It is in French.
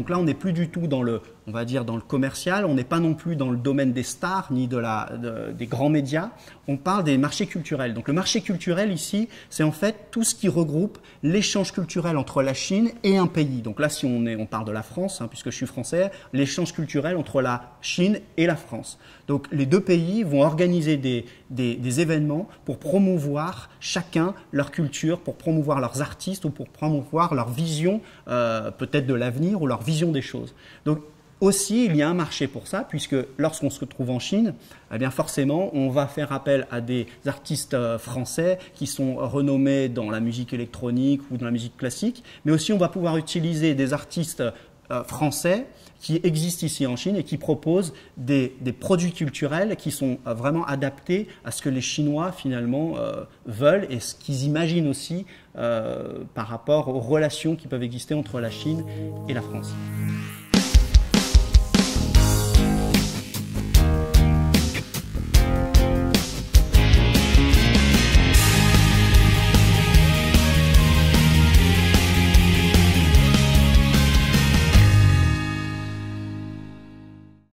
Donc là, on n'est plus du tout dans le, on va dire, dans le commercial, on n'est pas non plus dans le domaine des stars ni des grands médias, on parle des marchés culturels. Donc le marché culturel ici, c'est en fait tout ce qui regroupe l'échange culturel entre la Chine et un pays. Donc là, si on parle de la France, hein, puisque je suis français, l'échange culturel entre la Chine et la France. Donc les deux pays vont organiser des événements pour promouvoir chacun leur culture, pour promouvoir leurs artistes ou pour promouvoir leur vision peut-être de l'avenir ou leur vision des choses. Donc aussi, il y a un marché pour ça, puisque lorsqu'on se retrouve en Chine, eh bien forcément, on va faire appel à des artistes français qui sont renommés dans la musique électronique ou dans la musique classique, mais aussi on va pouvoir utiliser des artistes français qui existent ici en Chine et qui proposent des produits culturels qui sont vraiment adaptés à ce que les Chinois finalement veulent et ce qu'ils imaginent aussi par rapport aux relations qui peuvent exister entre la Chine et la France.